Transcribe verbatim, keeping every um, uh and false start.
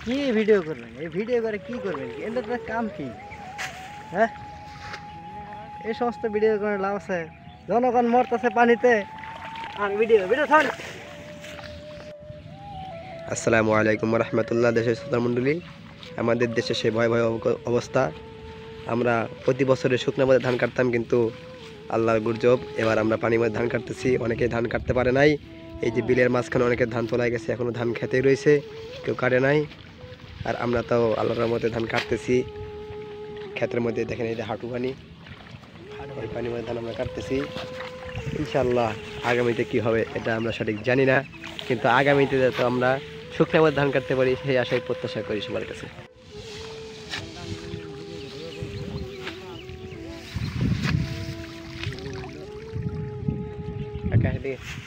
কি ভিডিও করবেন? এই ভিডিও করে কি করবেন? এদের তো কাম কি? হ্যাঁ, এই সমস্ত ভিডিও করে লাভ আছে? জনগণ মরতেছে পানিতে আর ভিডিও ভিডিও থামেন। আসসালামু আলাইকুম রহমতুল্লাহ। দেশের শ্রোতা মণ্ডলী, আমাদের দেশে সে ভয় ভয় অবস্থা। আমরা প্রতি বছরে শুকনো মধ্যে ধান কাটতাম, কিন্তু আল্লাহর গুরজব এবার আমরা পানির মধ্যে ধান কাটতেছি। অনেকে ধান কাটতে পারে নাই। এই যে বিলের মাঝখানে অনেকের ধান তোলা গেছে, এখনও ধান খেতেই রয়েছে, কেউ কাটে নাই। আর আমরা তাও আল্লাহর রহমতে ধান কাটতেছি। ক্ষেতের মধ্যে দেখেন এই যে হাঁটু পানি, এই পানির মধ্যে ধান আমরা কাটতেছি। ইনশাল্লাহ আগামীতে কি হবে এটা আমরা সঠিক জানি না, কিন্তু আগামীতে যাতে আমরা শুকনো মধ্যে ধান কাটতে পারি সেই আশায় প্রত্যাশা করি সবার কাছে। কাকা,